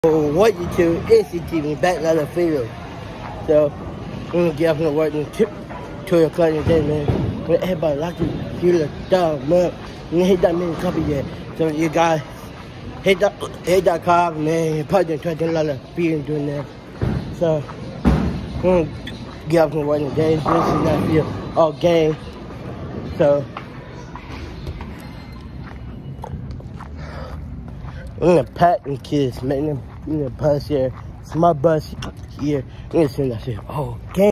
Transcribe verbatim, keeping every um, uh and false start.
What you do is you give me back another field. So I'm gonna get up and work and tip two o'clock in the day, man. But everybody like to feel the dog, man. You ain't hit that many copy yet. So you guys hit that hit that car, man. You probably didn't try to do a lot of feeling doing that. So I'm gonna get up and work in the day. This is not feel all game. So I'm gonna pack them kids, make them in the bus here. It's my bus here. I'm gonna send that shit. Oh, game.